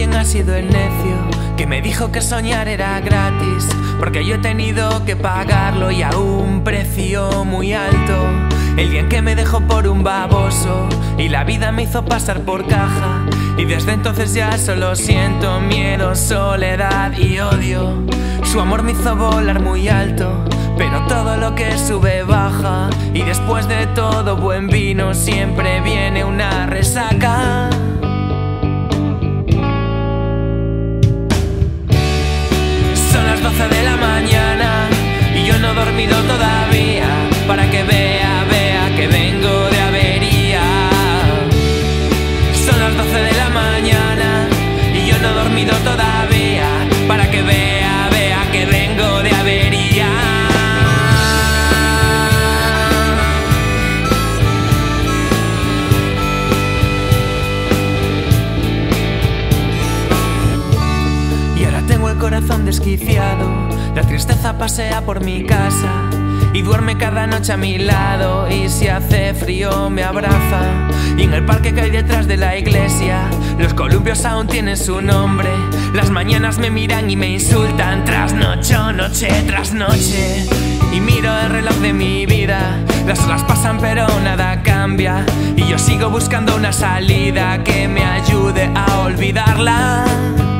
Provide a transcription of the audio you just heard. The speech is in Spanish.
quién ha sido el necio que me dijo que soñar era gratis, porque yo he tenido que pagarlo y a un precio muy alto. El día en que me dejó por un baboso y la vida me hizo pasar por caja, y desde entonces ya solo siento miedo, soledad y odio. Su amor me hizo volar muy alto, pero todo lo que sube baja, y después de todo buen vino siempre viene una resaca. Son las 12 de la mañana y yo no he dormido todavía, para que vea que vengo de avería. Son las 12 de la mañana y yo no he dormido todavía, para que vea que vengo de avería. Y ahora tengo el corazón desquiciado, la tristeza pasea por mi casa y duerme cada noche a mi lado, y si hace frío me abraza. Y en el parque que hay detrás de la iglesia, los columpios aún tienen su nombre. Las mañanas me miran y me insultan, trasnocho, noche tras noche. Y miro el reloj de mi vida, las horas pasan pero nada cambia, y yo sigo buscando una salida que me ayude a olvidarla.